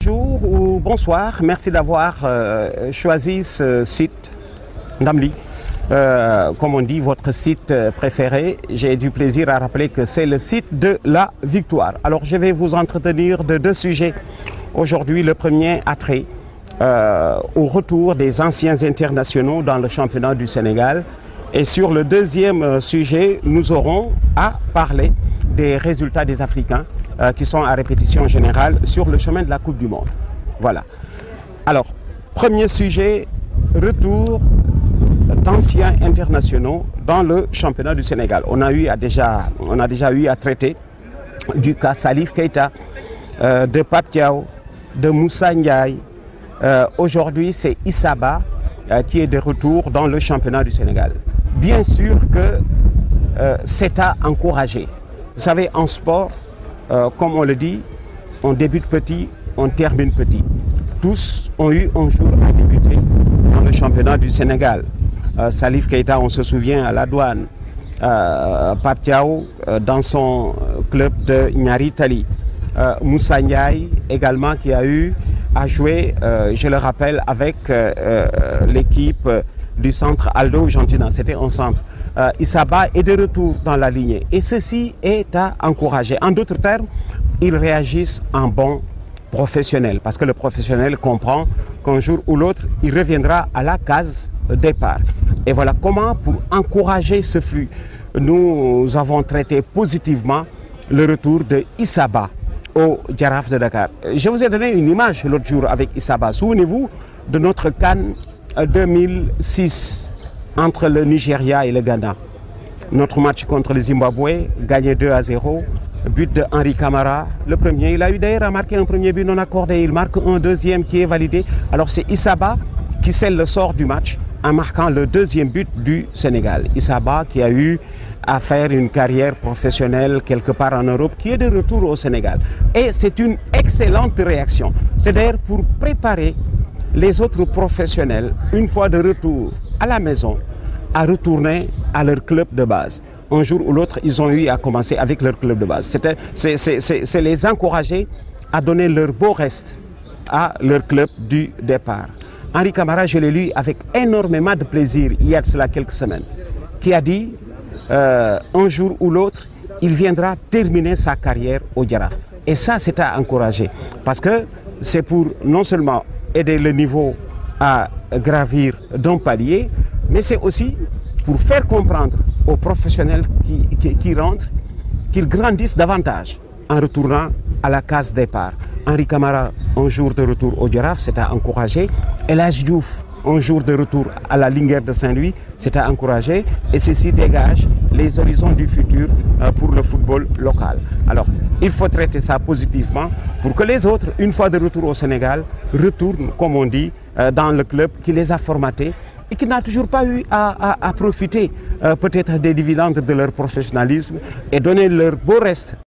Bonjour ou bonsoir, merci d'avoir choisi ce site Ndamli. Comme on dit, votre site préféré. J'ai du plaisir à rappeler que c'est le site de la victoire. Alors je vais vous entretenir de deux sujets. Aujourd'hui, le premier a trait au retour des anciens internationaux dans le championnat du Sénégal. Et sur le deuxième sujet, nous aurons à parler des résultats des Africains qui sont à répétition générale sur le chemin de la Coupe du Monde. Voilà. Alors, premier sujet, retour d'anciens internationaux dans le championnat du Sénégal. On a déjà eu à traiter du cas Salif Keita, de Pape Thiaw, de Moussa Ndiaye. Aujourd'hui, c'est Issa Ba qui est de retour dans le championnat du Sénégal. Bien sûr que c'est à encourager. Vous savez, en sport, comme on le dit, on débute petit, on termine petit. Tous ont eu un jour à débuter dans le championnat du Sénégal. Salif Keita, on se souvient, à la Douane. Pape Thiaw dans son club de Nyari Tali. Moussa Ndiaye également qui a eu à jouer, je le rappelle, avec l'équipe du centre Aldo Gentina. C'était un centre. Issa Ba est de retour dans la lignée. Et ceci est à encourager. En d'autres termes, ils réagissent en bon professionnel. Parce que le professionnel comprend qu'un jour ou l'autre, il reviendra à la case départ. Et voilà comment, pour encourager ce flux, nous avons traité positivement le retour de Issa Ba au Jaraaf de Dakar. Je vous ai donné une image l'autre jour avec Issa Ba. Souvenez-vous de notre CAN 2006 entre le Nigeria et le Ghana. Notre match contre le Zimbabwe, gagné 2-0, but de Henri Camara. Le premier, il a eu d'ailleurs marqué un premier but non accordé. Il marque un deuxième qui est validé. Alors c'est Issa Ba qui scelle le sort du match en marquant le deuxième but du Sénégal. Issa Ba qui a eu à faire une carrière professionnelle quelque part en Europe, qui est de retour au Sénégal. Et c'est une excellente réaction. C'est d'ailleurs pour préparer les autres professionnels, une fois de retour à la maison, à retourner à leur club de base. Un jour ou l'autre, ils ont eu à commencer avec leur club de base. C'est les encourager à donner leur beau reste à leur club du départ. Henri Camara, je l'ai lu avec énormément de plaisir il y a de cela quelques semaines, qui a dit un jour ou l'autre, il viendra terminer sa carrière au Jaraaf. Et ça, c'est à encourager. Parce que c'est pour non seulement aider le niveau à gravir d'un palier, mais c'est aussi pour faire comprendre aux professionnels qui rentrent qu'ils grandissent davantage en retournant à la case départ. Henri Camara, un jour de retour au Jaraaf, c'est à encourager. El Hadji Diouf, un jour de retour à la Linguère de Saint-Louis, c'est à encourager. Et ceci dégage les horizons du futur pour le football local. Alors, il faut traiter ça positivement pour que les autres, une fois de retour au Sénégal, retournent, comme on dit, dans le club qui les a formatés et qui n'a toujours pas eu à profiter peut-être des dividendes de leur professionnalisme et donner leur beau reste